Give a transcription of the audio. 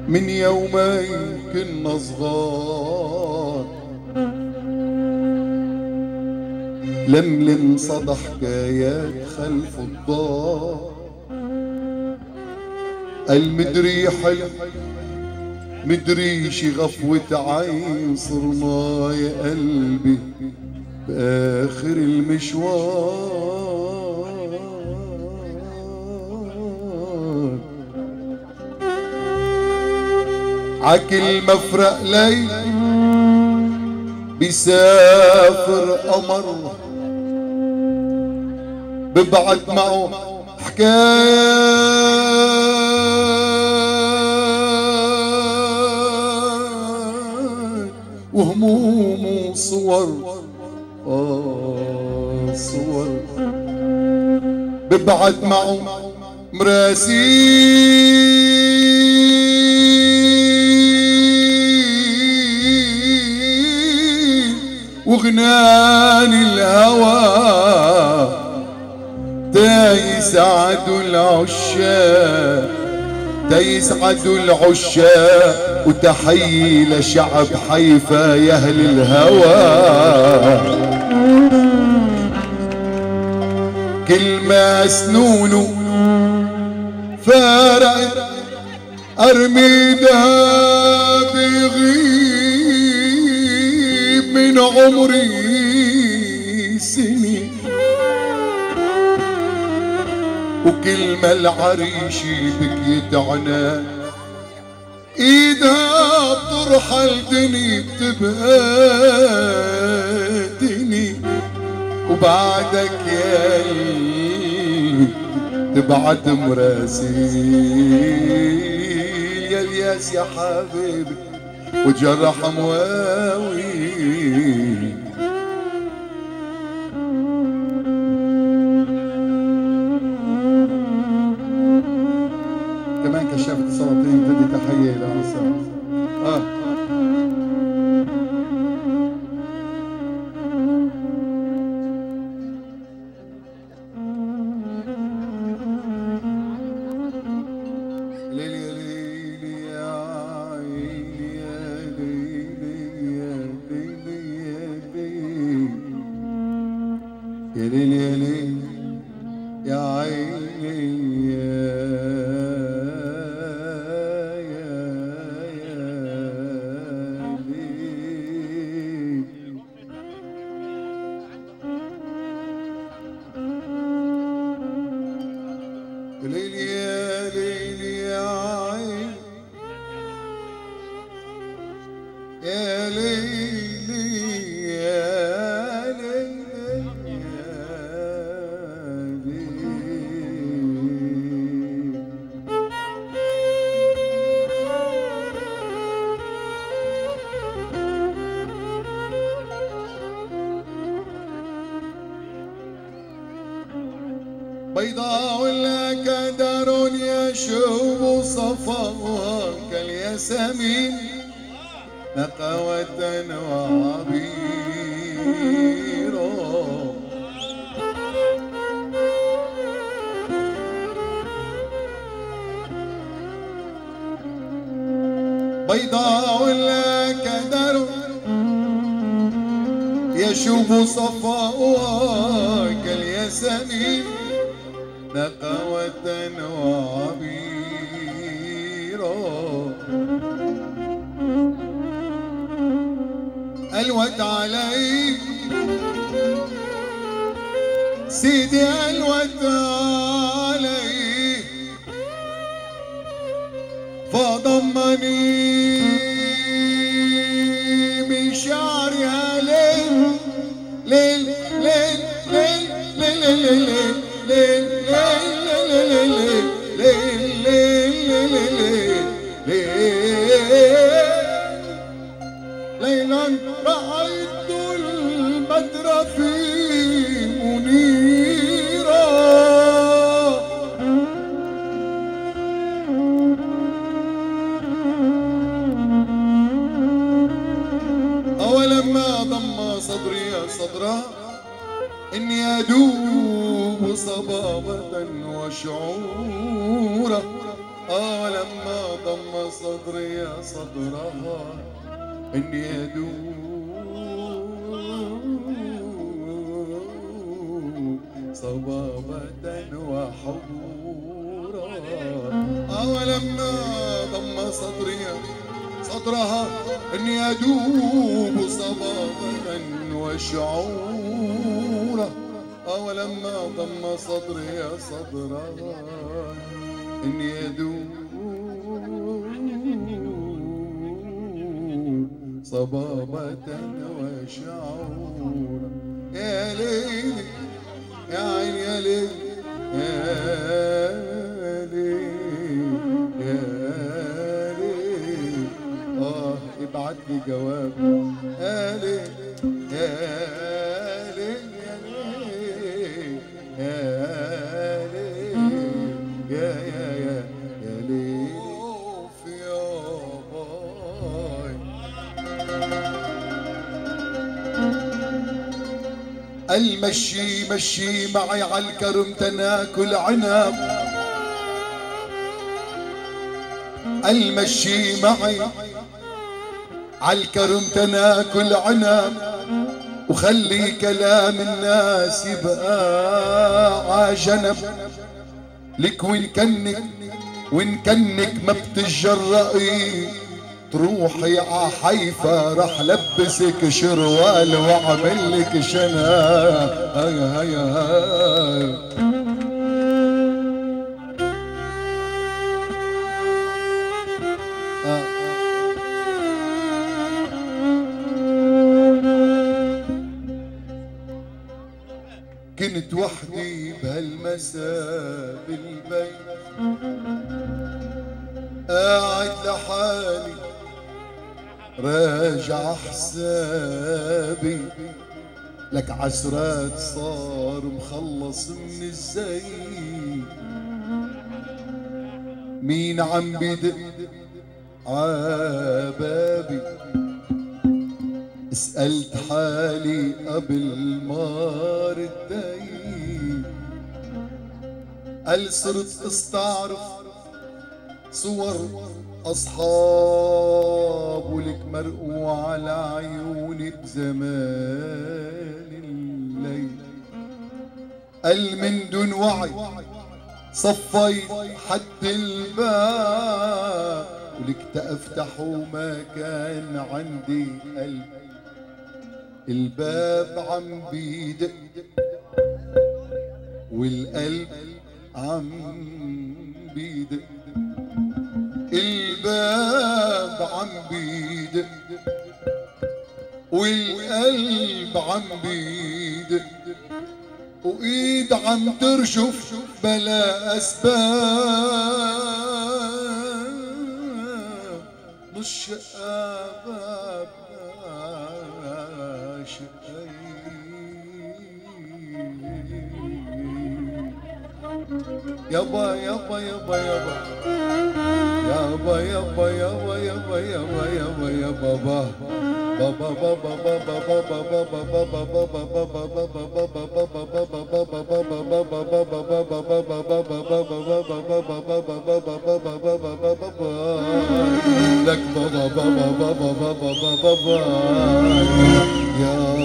من يومين كنا صغار، لملم صدى حكايات خلف الدار. المدري حلو مدري شي غفوة عين، صرنا يا قلبي بآخر المشوار. عكل مفرق لي بيسافر قمر، ببعت معه حكايات وهموم وصور، صور. ببعت معه مراسيل وغناني الهوى، تيسعدوا العشاق تيسعدوا العشاق. وتحية لشعب حيفا يا اهل الهوى، كل ما سنونه فارقت ارميدها بيغيب من عمري سنين. وكل ما العريش بكيت عنان، ايدها بترحل دني بتبهدني. وبعدك يا تبعت مراسيل يا الياس يا حبيبي وجرح مواوي. كمان كشفت السلاطين تدي تحية لعنصر. يا ليل يا ليل يا عيني يا ليل. ليل يا ليل يا عين يا ليل يا بيضاء ولا كدر يشوب صفاك الياسمين، نقوة وعبيرا. بيضاء ولا كدر يشوب صفاك الياسمين، نقوة وعبيرا. الوت عليك سيدي الوت عليك، فضمني من شعرها ليل ليل ليل ليل ليل ليل ليلا رأيت البدر في منيرا. أولما ضم صدري صدرها إني أدوب صبابة وشعورا، ولما ضم صدري صدرها إني أدوب صبابة وحبورا. ولما ضم صدري صدرها إني أدوب صبابة وشعورا. ولما ضم صدري صدرها إني أدوب صبابة وشعورا. يا ليل يا عين يا ليل يا ليل يا ليل. ابعت لي جواب يا ليل يا ليل يا ليل يا ليل يا باي. المشي مشي معي عالكرم تناكل عنب. المشي معي عالكرم تناكل عنب. وخلي كلام الناس يبقى عجنب. لك وإن كنك ما بتتجرئي تروحي ع حيفا رح لبسك شروال واعمل لك شنب. هيا هيا هيا كنت وحدي بهالمساء بالبيت قاعد لحالي راجع حسابي. لك عسرات صار مخلص من الزيت. مين عم بدق عبابي؟ سألت حالي قبل ما رديت. قال صرت استعرف صور أصحاب ولك مرقوع على عيوني بزمان الليل. قال من دون وعي صفيت حد الباب ولك تفتح وما كان عندي قلب. الباب عم بيدق والقلب عم بيدق. الباب عم بيدق والقلب عم بيدق. وايد عم ترجف بلا اسباب. مش باب يابا يابا يابا يابا يابا يابا يابا يابا يابا يابا يا بابا بابا بابا بابا بابا بابا لك بابا بابا بابا بابا بابا يا